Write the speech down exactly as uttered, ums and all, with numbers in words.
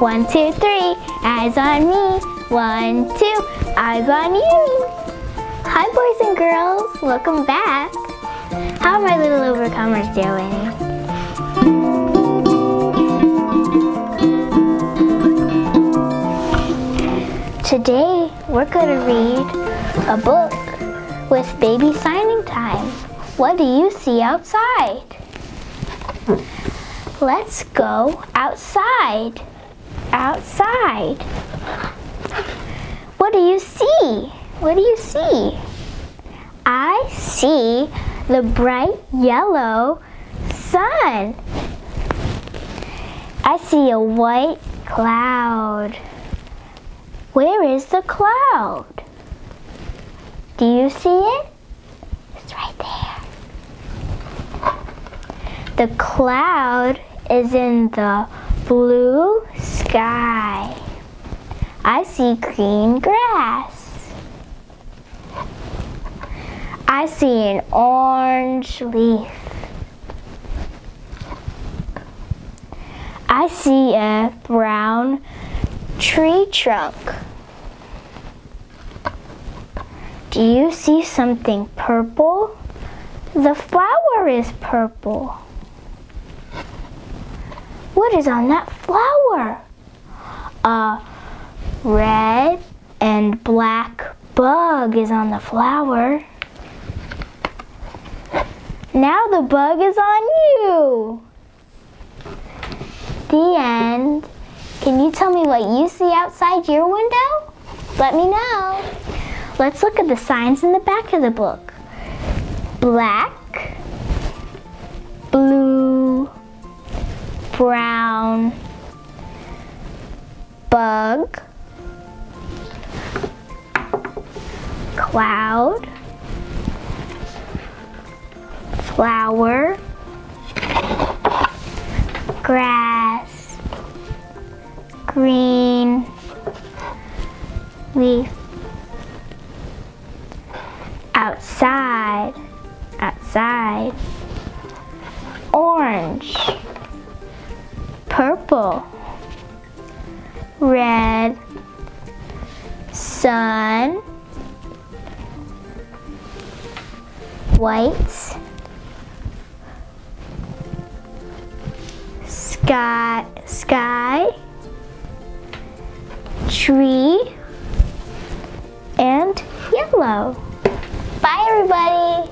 One, two, three, eyes on me. One, two, eyes on you. Hi boys and girls, welcome back. How are my little overcomers doing? Today we're going to read a book with baby signing time. What do you see outside? Let's go outside. Outside. What do you see? What do you see? I see the bright yellow sun. I see a white cloud. Where is the cloud? Do you see it? It's right there. The cloud is in the blue sky. I see green grass. I see an orange leaf. I see a brown tree trunk. Do you see something purple? The flower is purple. What is on that flower? A red and black bug is on the flower. Now the bug is on you. The end. Can you tell me what you see outside your window? Let me know. Let's look at the signs in the back of the book. Black, blue, brown, bug, cloud, flower, grass, green leaf, outside, outside, orange, purple, red, sun, white, sky, sky, tree, and yellow. Bye everybody!